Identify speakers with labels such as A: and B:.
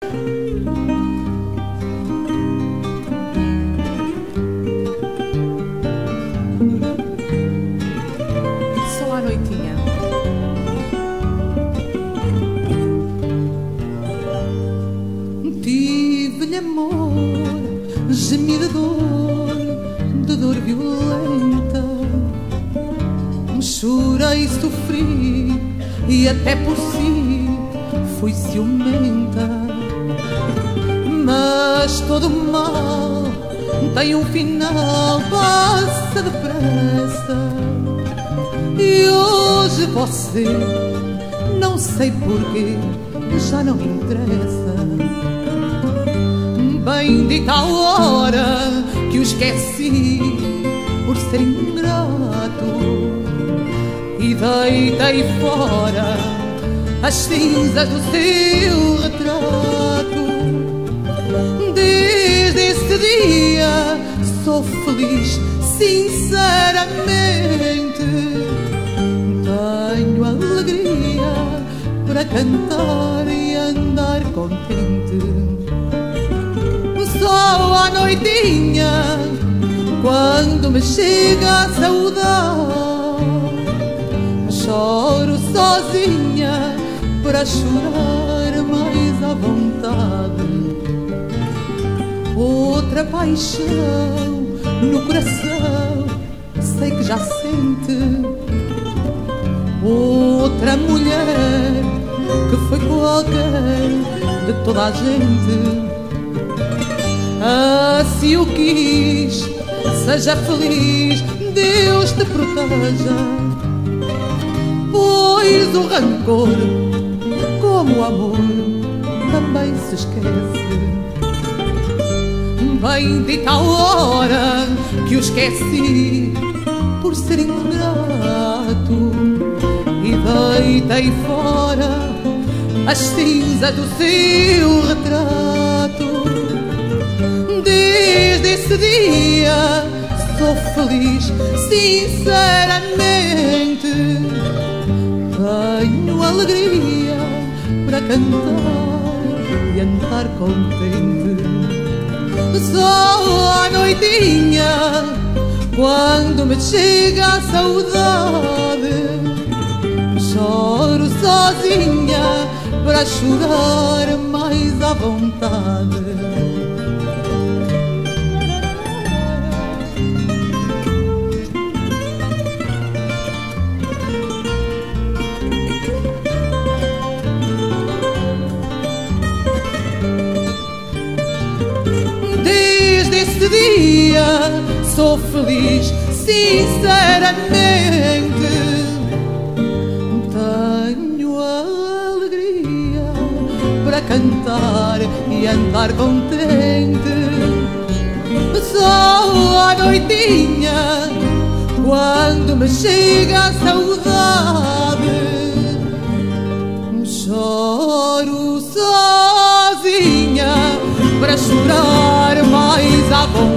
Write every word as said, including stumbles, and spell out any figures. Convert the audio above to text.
A: Só à noitinha.
B: Tive-lhe amor, gemido de dor, de dor violenta. Chorei, sofri e até por si fui ciumenta. Mas todo mal tem um final, passa depressa. E hoje você, não sei porquê, já não me interessa. Bendita a hora que o esqueci por ser ingrato e deitei fora as cinzas do seu retrato. Desde esse dia sou feliz, sinceramente. Tenho alegria para cantar e andar contente. Só à noitinha, quando me chega a saudade, choro sozinha para chorar mais à vontade. Outra paixão no coração, sei que já sente. Outra mulher que foi qualquer de toda a gente. Assim o quis, seja feliz, Deus te proteja. Pois o rancor, como o amor, também se esquece. Bendita a hora que o esqueci por ser ingrato e deitei fora as cinzas do seu retrato. Desde esse dia sou feliz, sinceramente. Tenho alegria para cantar e andar contente. Só à noitinha, quando me chega a saudade, choro sozinha para chorar mais à vontade. Esse dia sou feliz, sinceramente. Tenho alegria para cantar e andar contente. Só à noitinha, quando me chega a saudade, choro sozinha para chorar mais à vontade.